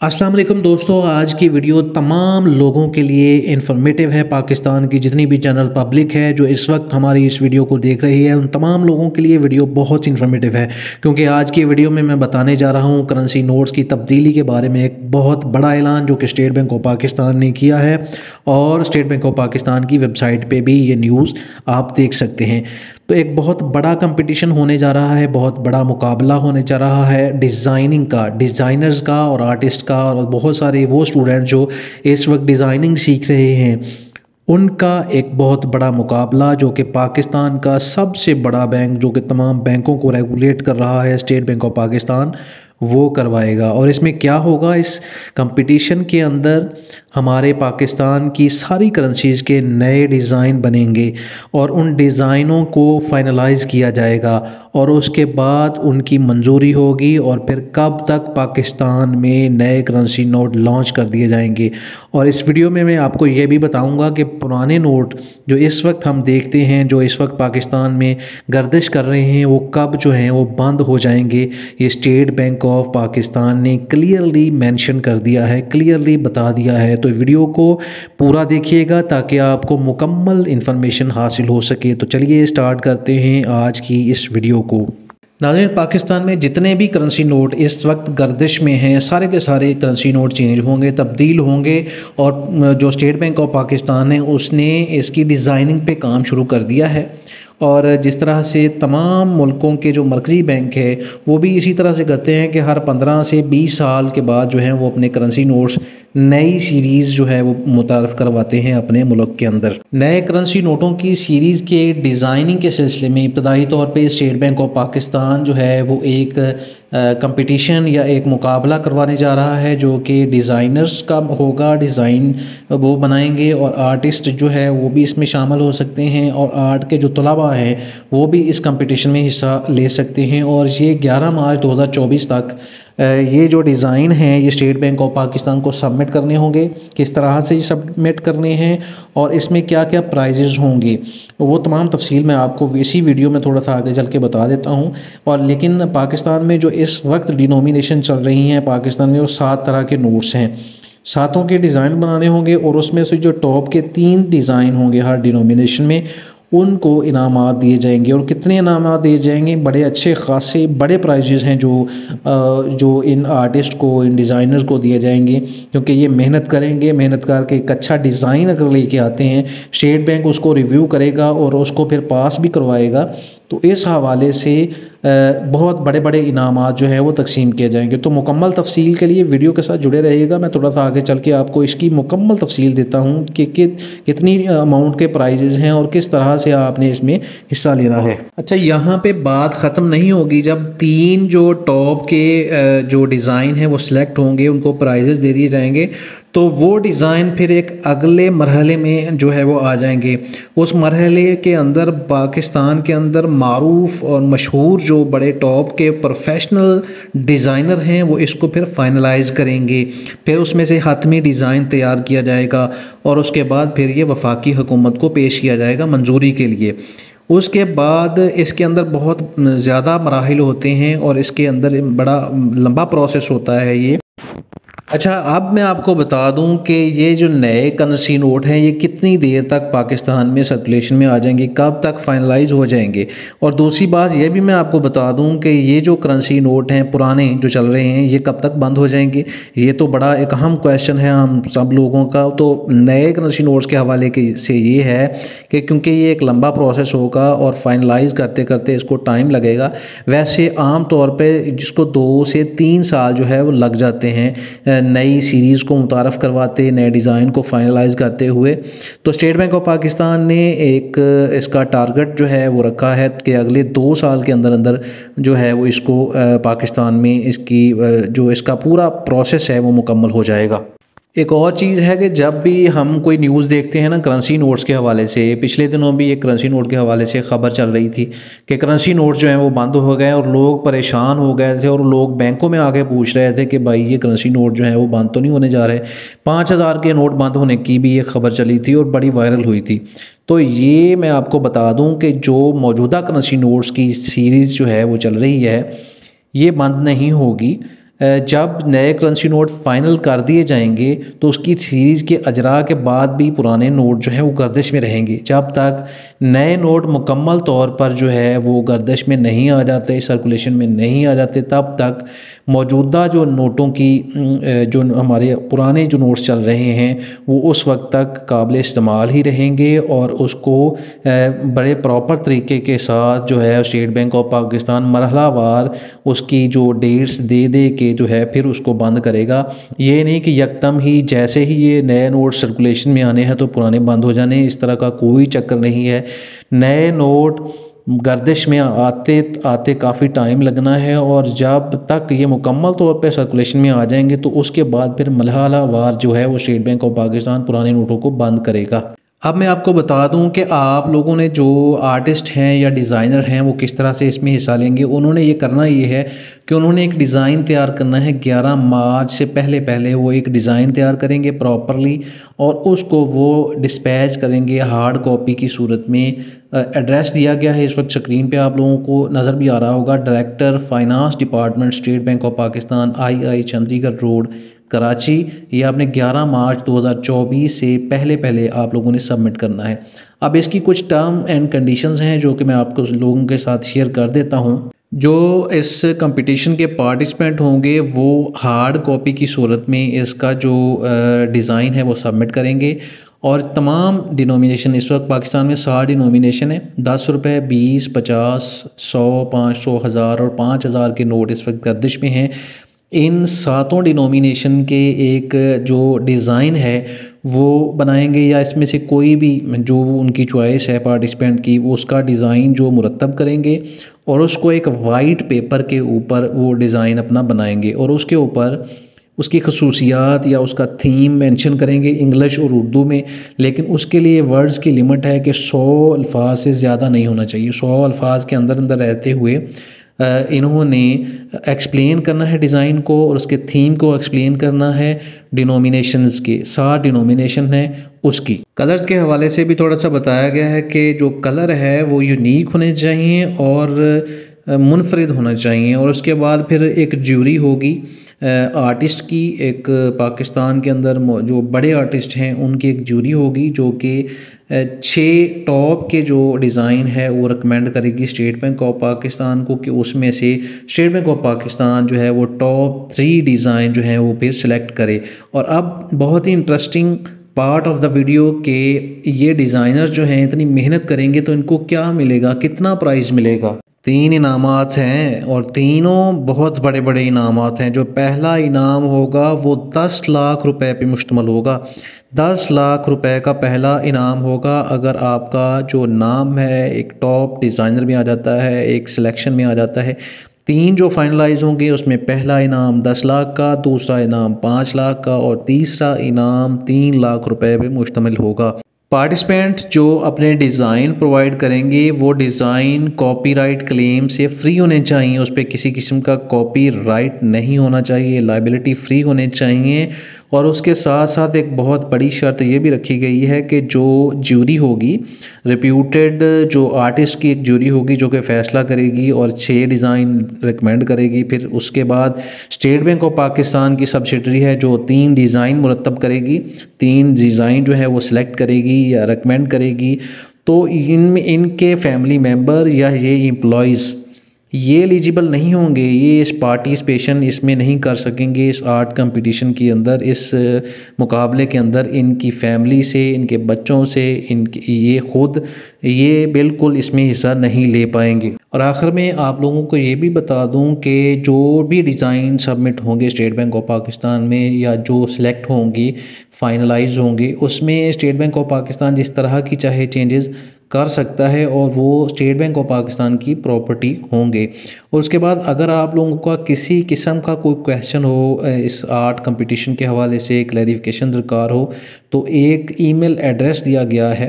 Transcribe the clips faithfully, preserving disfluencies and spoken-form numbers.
अस्सलाम वालेकुम दोस्तों, आज की वीडियो तमाम लोगों के लिए इन्फॉर्मेटिव है। पाकिस्तान की जितनी भी जनरल पब्लिक है जो इस वक्त हमारी इस वीडियो को देख रही है, उन तमाम लोगों के लिए वीडियो बहुत इन्फॉर्मेटिव है, क्योंकि आज की वीडियो में मैं बताने जा रहा हूँ करेंसी नोट्स की तब्दीली के बारे में। एक बहुत बड़ा ऐलान जो कि स्टेट बैंक ऑफ पाकिस्तान ने किया है, और स्टेट बैंक ऑफ पाकिस्तान की वेबसाइट पर भी ये न्यूज़ आप देख सकते हैं। तो एक बहुत बड़ा कंपटीशन होने जा रहा है, बहुत बड़ा मुकाबला होने जा रहा है डिज़ाइनिंग का, डिज़ाइनर्स का और आर्टिस्ट का, और बहुत सारे वो स्टूडेंट जो इस वक्त डिज़ाइनिंग सीख रहे हैं, उनका एक बहुत बड़ा मुकाबला जो कि पाकिस्तान का सबसे बड़ा बैंक जो कि तमाम बैंकों को रेगुलेट कर रहा है, स्टेट बैंक ऑफ पाकिस्तान, वो करवाएगा। और इसमें क्या होगा, इस कंपटीशन के अंदर हमारे पाकिस्तान की सारी करेंसीज़ के नए डिज़ाइन बनेंगे और उन डिज़ाइनों को फाइनलाइज़ किया जाएगा, और उसके बाद उनकी मंजूरी होगी, और फिर कब तक पाकिस्तान में नए करेंसी नोट लॉन्च कर दिए जाएंगे। और इस वीडियो में मैं आपको ये भी बताऊंगा कि पुराने नोट जो इस वक्त हम देखते हैं, जो इस वक्त पाकिस्तान में गर्दिश कर रहे हैं, वो कब जो हैं वो बंद हो जाएंगे। ये स्टेट बैंक ऑफ पाकिस्तान ने क्लियरली मेंशन कर दिया है, क्लियरली बता दिया है। तो वीडियो को पूरा देखिएगा ताकि आपको मुकम्मल इन्फॉर्मेशन हासिल हो सके। तो चलिए स्टार्ट करते हैं आज की इस वीडियो को। नाज़रीन, पाकिस्तान में जितने भी करेंसी नोट इस वक्त गर्दिश में हैं, सारे के सारे करेंसी नोट चेंज होंगे, तब्दील होंगे, और जो स्टेट बैंक ऑफ पाकिस्तान है उसने इसकी डिज़ाइनिंग पे काम शुरू कर दिया है। और जिस तरह से तमाम मुल्कों के जो मरकज़ी बैंक है वो भी इसी तरह से करते हैं कि हर पंद्रह से बीस साल के बाद जो है वो अपने करेंसी नोट्स नई सीरीज़ जो है वो मुतारफ़ करवाते हैं अपने मुल्क के अंदर। नए करेंसी नोटों की सीरीज़ के डिज़ाइनिंग के सिलसिले में इब्तदाई तौर पे स्टेट बैंक ऑफ पाकिस्तान जो है वो एक कंपटीशन या एक मुकाबला करवाने जा रहा है, जो कि डिज़ाइनर्स का होगा। डिज़ाइन वो बनाएंगे और आर्टिस्ट जो है वो भी इसमें शामिल हो सकते हैं, और आर्ट के जो तलबा हैं वो भी इस कंपटीशन में हिस्सा ले सकते हैं। और ये ग्यारह मार्च दो हज़ार चौबीस तक ये जो डिज़ाइन हैं ये स्टेट बैंक ऑफ पाकिस्तान को सबमिट करने होंगे। किस तरह से ये सबमिट करने हैं और इसमें क्या क्या प्राइजेज़ होंगे, वो तमाम तफसील मैं आपको इसी वीडियो में थोड़ा सा आगे चल के बता देता हूँ। और लेकिन पाकिस्तान में जो इस वक्त डिनोमिनेशन चल रही हैं पाकिस्तान में, वो सात तरह के नोट्स हैं। सातों के डिज़ाइन बनाने होंगे, और उसमें से जो टॉप के तीन डिज़ाइन होंगे हर डिनोमिनेशन में, उनको इनामात दिए जाएंगे। और कितने इनामात दिए जाएंगे, बड़े अच्छे खासे बड़े प्राइजेज़ हैं जो जो इन आर्टिस्ट को, इन डिज़ाइनर्स को दिए जाएंगे, क्योंकि ये मेहनत करेंगे। मेहनत करके एक अच्छा डिज़ाइन अगर लेके आते हैं, स्टेट बैंक उसको रिव्यू करेगा और उसको फिर पास भी करवाएगा। तो इस हवाले से बहुत बड़े बड़े इनामात जो हैं वो तकसीम किए जाएंगे। तो मुकम्मल तफसील के लिए वीडियो के साथ जुड़े रहिएगा। मैं थोड़ा सा आगे चल के आपको इसकी मुकम्मल तफसील देता हूँ कि, कि कितनी अमाउंट के प्राइजेज़ हैं और किस तरह से आपने इसमें हिस्सा लेना है। अच्छा, यहाँ पे बात ख़त्म नहीं होगी। जब तीन जो टॉप के जो डिज़ाइन हैं वो सिलेक्ट होंगे, उनको प्राइजेज़ दे दिए जाएंगे, तो वो डिज़ाइन फिर एक अगले मरहले में जो है वो आ जाएंगे। उस मरहले के अंदर पाकिस्तान के अंदर मारूफ और मशहूर जो बड़े टॉप के प्रोफेशनल डिज़ाइनर हैं वो इसको फिर फाइनलाइज़ करेंगे। फिर उसमें से हतमी डिज़ाइन तैयार किया जाएगा, और उसके बाद फिर ये वफाकी हुकूमत को पेश किया जाएगा मंजूरी के लिए। उसके बाद इसके अंदर बहुत ज़्यादा मराहिल होते हैं, और इसके अंदर बड़ा लंबा प्रोसेस होता है ये। अच्छा, अब मैं आपको बता दूं कि ये जो नए करेंसी नोट हैं ये कितनी देर तक पाकिस्तान में सर्कुलेशन में आ जाएंगे, कब तक फाइनलाइज हो जाएंगे। और दूसरी बात ये भी मैं आपको बता दूं कि ये जो करेंसी नोट हैं पुराने जो चल रहे हैं ये कब तक बंद हो जाएंगे। ये तो बड़ा एक अहम क्वेश्चन है हम सब लोगों का। तो नए करेंसी नोट्स के हवाले के से ये है कि क्योंकि ये एक लंबा प्रोसेस होगा और फाइनलाइज करते करते इसको टाइम लगेगा। वैसे आम तौर पर जिसको दो से तीन साल जो है वो लग जाते हैं नई सीरीज़ को मुतारफ़ करवाते, नए डिज़ाइन को फाइनलाइज करते हुए। तो स्टेट बैंक ऑफ पाकिस्तान ने एक इसका टारगेट जो है वो रखा है कि अगले दो साल के अंदर अंदर जो है वो इसको पाकिस्तान में इसकी जो इसका पूरा प्रोसेस है वो मुकम्मल हो जाएगा। एक और चीज़ है कि जब भी हम कोई न्यूज़ देखते हैं ना करेंसी नोट्स के हवाले से, पिछले दिनों भी एक करेंसी नोट के हवाले से ख़बर चल रही थी कि करेंसी नोट्स जो हैं वो बंद हो गए और लोग परेशान हो गए थे, और लोग बैंकों में आके पूछ रहे थे कि भाई ये करेंसी नोट जो हैं वो बंद तो नहीं होने जा रहे। पाँच हज़ार के नोट बंद होने की भी एक ख़बर चली थी और बड़ी वायरल हुई थी। तो ये मैं आपको बता दूँ कि जो मौजूदा करेंसी नोट्स की सीरीज़ जो है वो चल रही है ये बंद नहीं होगी। जब नए करेंसी नोट फाइनल कर दिए जाएंगे तो उसकी सीरीज़ के अजरा के बाद भी पुराने नोट जो हैं वो गर्दिश में रहेंगे। जब तक नए नोट मुकम्मल तौर पर जो है वो गर्दिश में नहीं आ जाते, सर्कुलेशन में नहीं आ जाते, तब तक मौजूदा जो नोटों की जो हमारे पुराने जो नोट्स चल रहे हैं वो उस वक्त तक काबिल इस्तेमाल ही रहेंगे और उसको बड़े प्रॉपर तरीके के साथ जो है स्टेट बैंक ऑफ पाकिस्तान मरहलावार उसकी जो डेट्स दे दे के जो है फिर उसको बंद करेगा। ये नहीं कि यकदम ही जैसे ही ये नए नोट सर्कुलेशन में आने हैं तो पुराने बंद हो जाने, इस तरह का कोई चक्कर नहीं है। नए नोट गर्दिश में आते आते काफ़ी टाइम लगना है और जब तक ये मुकम्मल तौर पे सर्कुलेशन में आ जाएंगे तो उसके बाद फिर मरहलावार जो है वो स्टेट बैंक ऑफ पाकिस्तान पुराने नोटों को बंद करेगा। अब मैं आपको बता दूं कि आप लोगों ने जो आर्टिस्ट हैं या डिज़ाइनर हैं वो किस तरह से इसमें हिस्सा लेंगे। उन्होंने ये करना ये है कि उन्होंने एक डिज़ाइन तैयार करना है। ग्यारह मार्च से पहले पहले वो एक डिज़ाइन तैयार करेंगे प्रॉपरली और उसको वो डिस्पैच करेंगे हार्ड कॉपी की सूरत में। एड्रेस दिया गया है इस वक्त स्क्रीन पे आप लोगों को नज़र भी आ रहा होगा, director finance department State Bank of Pakistan, I I Chundrigar road, Karachi. ये आपने ग्यारह मार्च दो हज़ार चौबीस से पहले पहले आप लोगों ने सबमिट करना है। अब इसकी कुछ टर्म एंड कंडीशंस हैं जो कि मैं आपको लोगों के साथ शेयर कर देता हूं। जो इस कंपटीशन के पार्टिसिपेंट होंगे वो हार्ड कॉपी की सूरत में इसका जो डिज़ाइन है वो सबमिट करेंगे और तमाम डिनोमिनेशन इस वक्त पाकिस्तान में साठ डिनोमिनेशन है। दस रुपये, बीस, पचास, सौ, पाँच सौ, हज़ार और पाँच हज़ार के नोट इस वक्त गर्दिश में हैं। इन सातों डिनोमिनेशन के एक जो डिज़ाइन है वो बनाएंगे या इसमें से कोई भी जो उनकी चॉइस है पार्टिसिपेंट की वो उसका डिज़ाइन जो मुरतब करेंगे और उसको एक वाइट पेपर के ऊपर वो डिज़ाइन अपना बनाएंगे और उसके ऊपर उसकी खसूसियात या उसका थीम मेंशन करेंगे इंग्लिश और उर्दू में। लेकिन उसके लिए वर्ड्स की लिमिट है कि सौ अल्फाज से ज़्यादा नहीं होना चाहिए। सौ अल्फाज के अंदर अंदर रहते हुए इन्होंने एक्सप्लेन करना है डिज़ाइन को और उसके थीम को एक्सप्लेन करना है। डिनोमिनेशंस के सात डिनोमिनेशन है उसकी। कलर्स के हवाले से भी थोड़ा सा बताया गया है कि जो कलर है वो यूनिक होने चाहिए और मुनफरिद होना चाहिए और उसके बाद फिर एक ज्यूरी होगी आर्टिस्ट की। एक पाकिस्तान के अंदर जो बड़े आर्टिस्ट हैं उनकी एक ज्यूरी होगी जो कि छः टॉप के जो डिज़ाइन है वो रिकमेंड करेगी स्टेट बैंक ऑफ पाकिस्तान को कि उसमें से स्टेट बैंक ऑफ पाकिस्तान जो है वो टॉप थ्री डिज़ाइन जो है वो फिर सिलेक्ट करे। और अब बहुत ही interesting part of the video के ये डिज़ाइनर जो हैं इतनी मेहनत करेंगे तो इनको क्या मिलेगा, कितना प्राइज़ मिलेगा। तीन इनामात हैं और तीनों बहुत बड़े बड़े इनामात हैं। जो पहला इनाम होगा वो दस लाख रुपए पे मुश्तमल होगा। दस लाख रुपए का पहला इनाम होगा अगर आपका जो नाम है एक टॉप डिज़ाइनर में आ जाता है, एक सिलेक्शन में आ जाता है। तीन जो फाइनलाइज होंगे उसमें पहला इनाम दस लाख का, दूसरा इनाम पाँच लाख का और तीसरा इनाम तीन लाख रुपए पे मुश्तमिल होगा। पार्टिसिपेंट जो अपने डिज़ाइन प्रोवाइड करेंगे वो डिज़ाइन कॉपीराइट क्लेम से फ्री होने चाहिए। उस पर किसी किस्म का कॉपीराइट नहीं होना चाहिए, लाइबिलिटी फ्री होने चाहिए। और उसके साथ साथ एक बहुत बड़ी शर्त ये भी रखी गई है कि जो ज्यूरी होगी रिप्यूटेड जो आर्टिस्ट की एक ज्यूरी होगी जो कि फ़ैसला करेगी और छः डिज़ाइन रिकमेंड करेगी। फिर उसके बाद स्टेट बैंक ऑफ पाकिस्तान की सब्सिडरी है जो तीन डिज़ाइन मुरतब करेगी, तीन डिज़ाइन जो है वो सिलेक्ट करेगी या रिकमेंड करेगी। तो इनमें इनके फैमिली मेम्बर या ये एम्प्लॉइज़ ये एलिजिबल नहीं होंगे, ये इस पार्टिसिपेशन इसमें नहीं कर सकेंगे इस आर्ट कंपटीशन के अंदर, इस मुकाबले के अंदर। इनकी फैमिली से, इनके बच्चों से, इनकी ये ख़ुद ये बिल्कुल इसमें हिस्सा नहीं ले पाएंगे। और आखिर में आप लोगों को ये भी बता दूं कि जो भी डिज़ाइन सबमिट होंगे स्टेट बैंक ऑफ पाकिस्तान में या जो सिलेक्ट होंगी फाइनलाइज होंगी उसमें स्टेट बैंक ऑफ पाकिस्तान जिस तरह की चाहे चेंजेस कर सकता है और वो स्टेट बैंक ऑफ पाकिस्तान की प्रॉपर्टी होंगे। और उसके बाद अगर आप लोगों का किसी किस्म का कोई क्वेश्चन हो इस आर्ट कंपटीशन के हवाले से, क्लैरिफिकेशन दरकार हो, तो एक ईमेल एड्रेस दिया गया है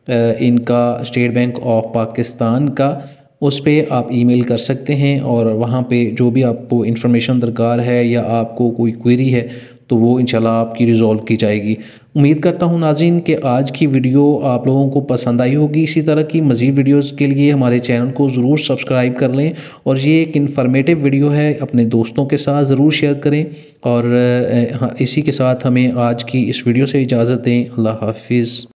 इनका स्टेट बैंक ऑफ पाकिस्तान का, उस पर आप ईमेल कर सकते हैं और वहाँ पे जो भी आपको इन्फॉर्मेशन दरकार है या आपको कोई क्वेरी है तो वो इंशाल्लाह आपकी रिज़ॉल्व की जाएगी। उम्मीद करता हूँ नाज़रीन कि आज की वीडियो आप लोगों को पसंद आई होगी। इसी तरह की मज़ीद वीडियोज़ के लिए हमारे चैनल को ज़रूर सब्सक्राइब कर लें और ये एक इन्फॉर्मेटिव वीडियो है, अपने दोस्तों के साथ ज़रूर शेयर करें। और हाँ, इसी के साथ हमें आज की इस वीडियो से इजाज़त दें। अल्लाह हाफिज़।